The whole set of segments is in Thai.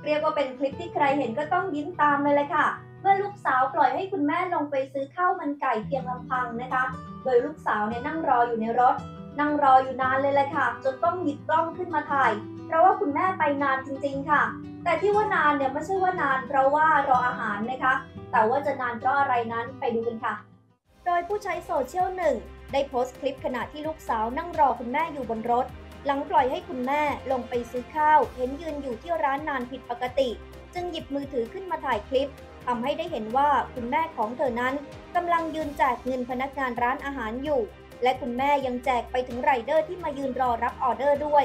รียกว่าเป็นคลิปที่ใครเห็นก็ต้องยิ้มตามเลยค่ะเมื่อลูกสาวปล่อยให้คุณแม่ลงไปซื้อข้าวมันไก่เพียงลำพังนะคะโดยลูกสาวเนี่ยนั่งรออยู่ในรถนั่งรออยู่นานเลยค่ะจนต้องหยิบกล้องขึ้นมาถ่ายเพราะว่าคุณแม่ไปนานจริงๆค่ะแต่ที่ว่านานเนี่ยไม่ใช่ว่านานเพราะว่ารออาหารนะคะแต่ว่าจะนานเพราะอะไรนั้นไปดูกันค่ะโดยผู้ใช้โซเชียลหนึ่งได้โพสต์คลิปขณะที่ลูกสาวนั่งรอคุณแม่อยู่บนรถหลังปล่อยให้คุณแม่ลงไปซื้อข้าวเห็นยืนอยู่ที่ร้านนานผิดปกติจึงหยิบมือถือขึ้นมาถ่ายคลิปทำให้ได้เห็นว่าคุณแม่ของเธอนั้นกำลังยืนแจกเงินพนักงานร้านอาหารอยู่และคุณแม่ยังแจกไปถึงไรเดอร์ที่มายืนรอรับออเดอร์ด้วย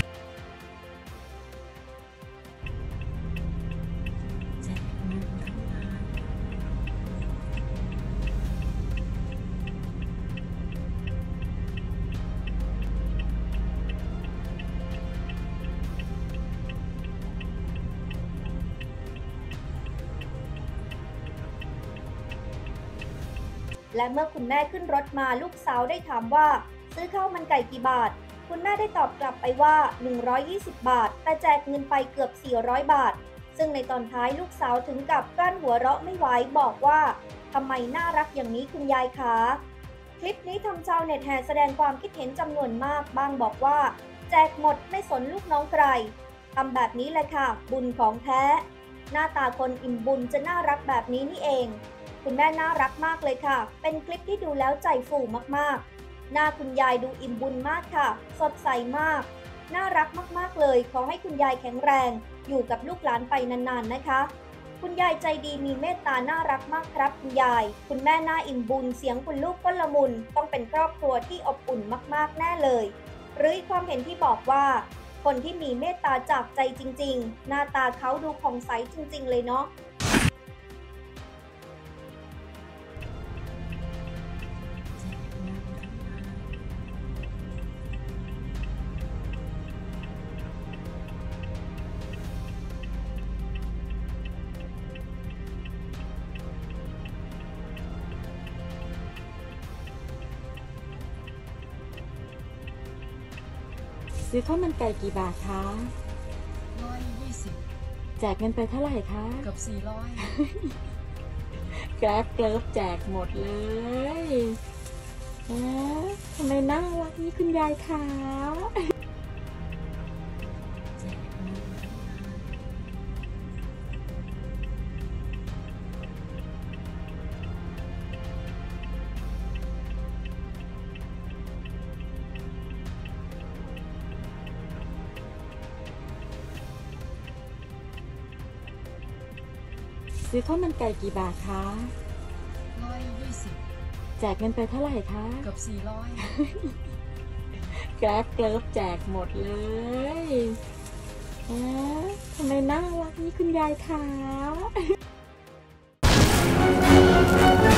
และเมื่อคุณแม่ขึ้นรถมาลูกสาวได้ถามว่าซื้อข้าวมันไก่กี่บาทคุณแม่ได้ตอบกลับไปว่า120 บาทแต่แจกเงินไปเกือบ400 บาทซึ่งในตอนท้ายลูกสาวถึงกับกลั้นหัวเราะไม่ไหวบอกว่าทำไมน่ารักอย่างนี้คุณยายคะคลิปนี้ทำชาวเน็ตแห่แสดงความคิดเห็นจำนวนมากบ้างบอกว่าแจกหมดไม่สนลูกน้องใครทำแบบนี้เลยค่ะบุญของแท้หน้าตาคนอิ่มบุญจะน่ารักแบบนี้นี่เองคุณแม่น่ารักมากเลยค่ะเป็นคลิปที่ดูแล้วใจฟูมากๆหน้าคุณยายดูอิ่มบุญมากค่ะสดใสมากน่ารักมากๆเลยขอให้คุณยายแข็งแรงอยู่กับลูกหลานไปนานๆนะคะคุณยายใจดีมีเมตตาน่ารักมากครับคุณยายคุณแม่น่าอิ่มบุญเสียงคุณลูกก็ละมุนต้องเป็นครอบครัวที่อบอุ่นมากๆแน่เลยหรืออีกความเห็นที่บอกว่าคนที่มีเมตตาจากใจจริงๆหน้าตาเขาดูผ่องใสจริงๆเลยเนาะซื้อข้าวมันไก่กี่บาทคะ 120 แจกเงินไปเท่าไหร่คะเกือบ400 แกร็บเกิร์ฟแจกหมดเลยทำไมน่ารักนี่คุณยายคะซื้อข้าวมันไก่กี่บาทคะ 120 แจกเงินไปเท่าไหร่คะเกือบ400 แกร็บเกิร์ฟแจกหมดเลยทำไมน่ารักนี่คุณยายคะ